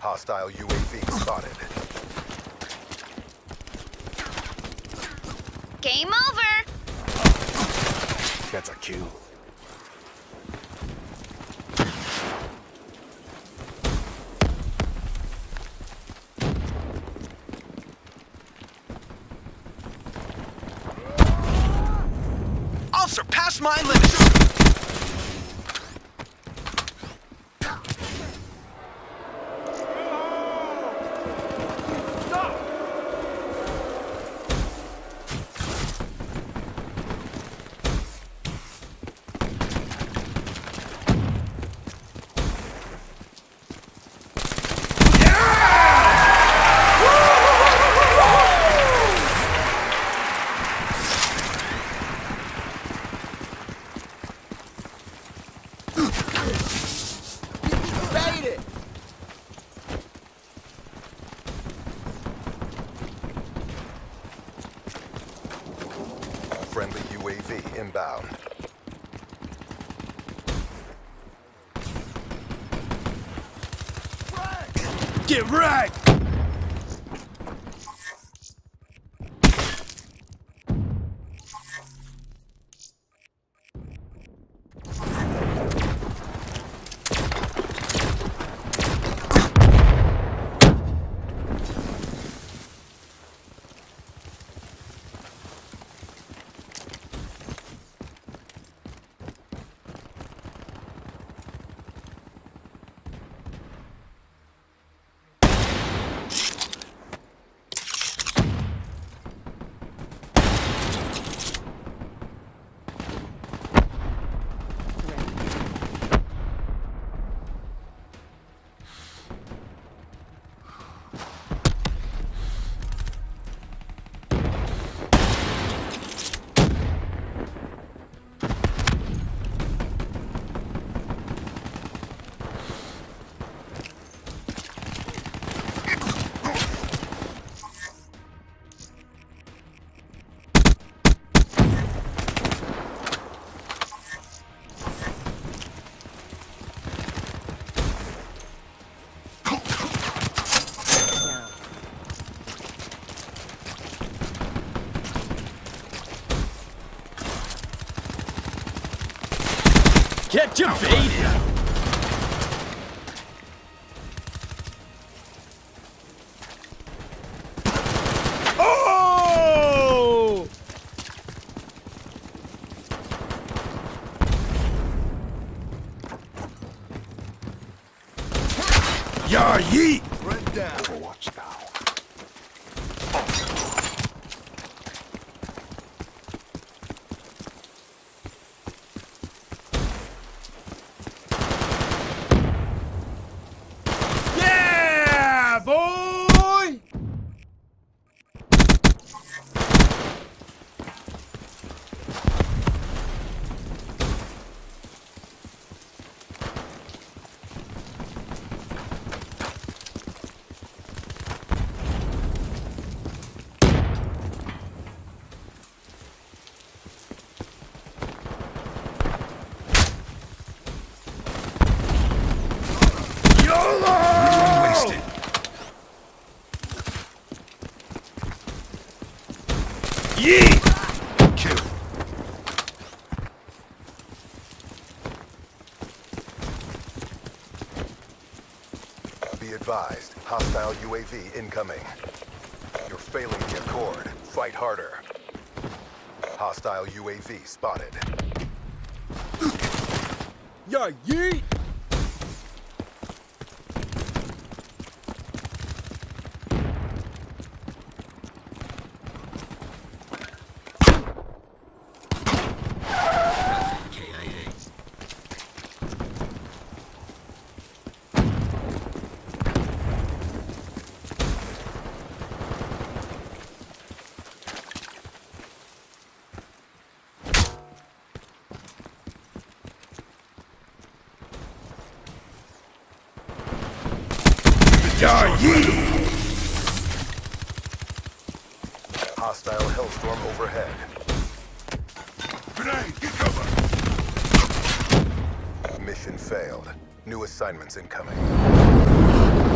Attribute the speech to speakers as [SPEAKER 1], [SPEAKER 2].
[SPEAKER 1] Hostile UAV spotted.
[SPEAKER 2] Game over!
[SPEAKER 3] That's a kill.
[SPEAKER 4] I'll surpass my limits!
[SPEAKER 1] Friendly UAV inbound.
[SPEAKER 3] Get wrecked! Get your baited! Oh! Yeah, yeet!
[SPEAKER 4] Run down.
[SPEAKER 3] Overwatch now.
[SPEAKER 4] Yeah, boy! Wasted.
[SPEAKER 3] Yeet!
[SPEAKER 4] Kill.
[SPEAKER 1] Be advised, hostile UAV incoming. You're failing the accord. Fight harder. Hostile UAV spotted.
[SPEAKER 4] Yeah, yeet!
[SPEAKER 3] Yeah, yeet!
[SPEAKER 1] Hostile Hellstorm overhead.
[SPEAKER 3] Grenade, get cover!
[SPEAKER 1] Mission failed. New assignments incoming.